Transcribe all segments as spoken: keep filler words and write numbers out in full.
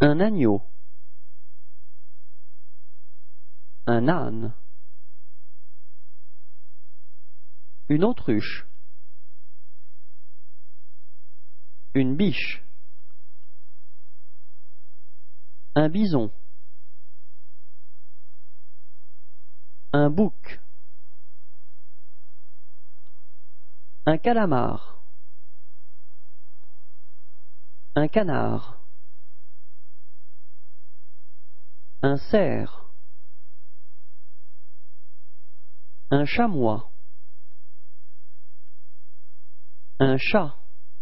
Un agneau. Un âne. Une autruche. Une biche. Un bison. Un bouc. Un calamar. Un canard. Un cerf. Un chamois. Un chat.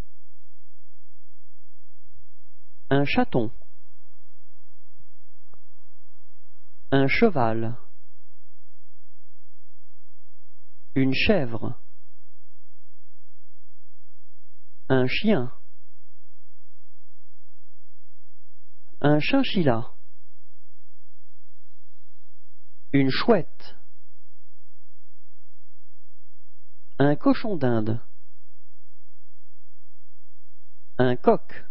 Un chaton. Un cheval. Une chèvre. Un chien. Un chinchilla. Une chouette. Un cochon d'Inde. Un coq.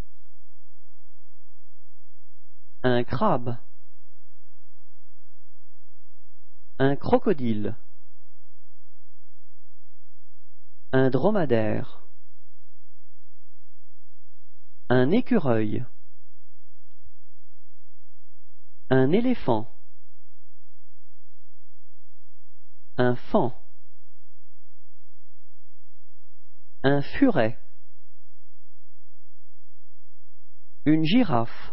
Un crabe. Un crocodile. Un dromadaire. Un écureuil. Un éléphant. Un faon. Un furet. Une girafe.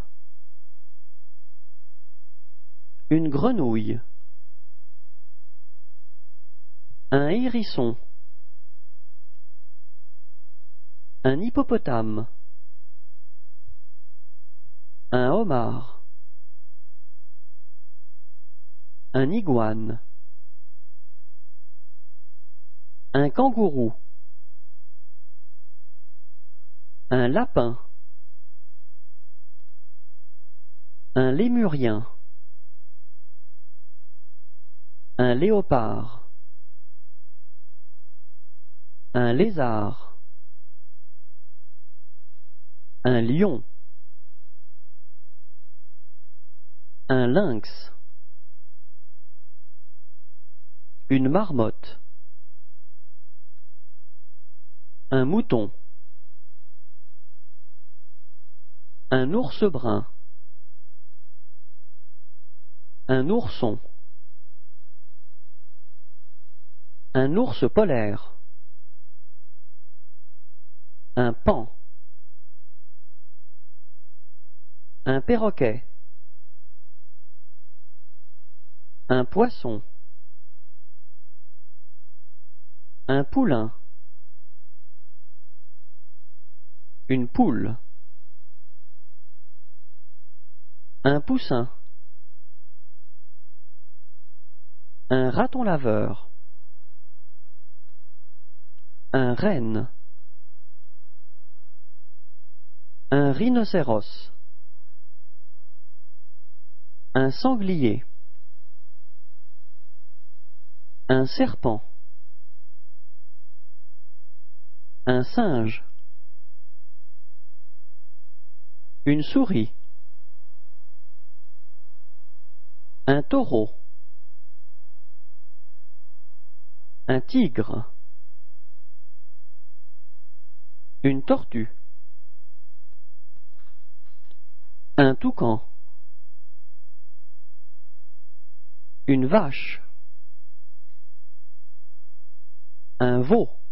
Une grenouille. Un hérisson. Un hippopotame. Un homard. Un iguane. Un kangourou. Un lapin. Un lémurien. Un léopard. Un lézard. Un lion. Un lynx. Une marmotte. Un mouton. Un ours brun. Un ourson. Un ours polaire. Un paon. Un perroquet. Un poisson. Un poulain. Une poule. Un poussin. Un raton laveur. Un renne. Un rhinocéros. Un sanglier. Un serpent. Un singe. Une souris. Un taureau. Un tigre. Une tortue. Un toucan. Une vache. Un veau.